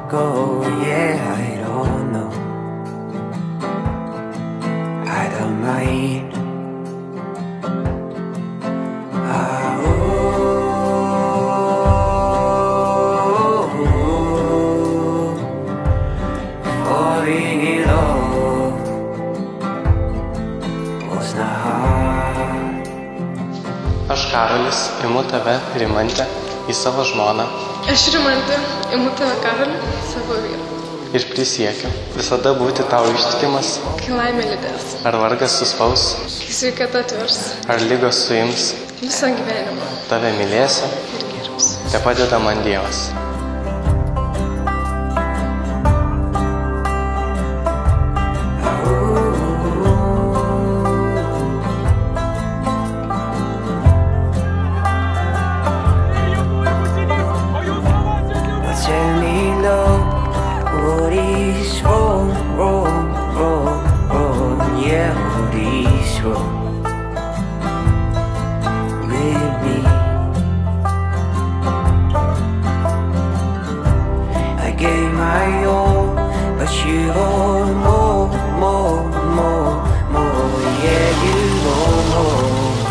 go, yeah, I don't know. I don't mind. Falling in love was not hard. Aš Karolis imu tave, Rimantę, į savo žmoną. Aš Rimantė imu tave, Karolį, savo vyrą. Ir prisiekiu visada būti tau ištikimas. Kai laimė lydės. Ar vargas suspaus, Kai sveikata atvers. ar lygos suims, Visą gyvenimą. tave mylėsiu, Ir gerbsiu. te padeda man Dievas. Tell me, love, what is wrong, wrong, wrong, wrong? Yeah, what is wrong with me? I gave my all, but you want more, more, more, more. Yeah, you want more.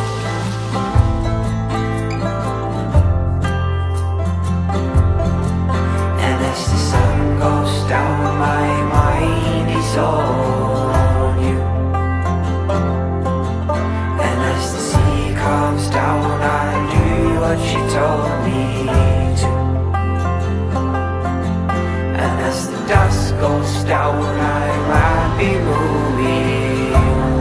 And as the sun goes down, my mind is on you. And as the sea comes down, I do what you told me to. And as the dusk goes down, I might be moving on.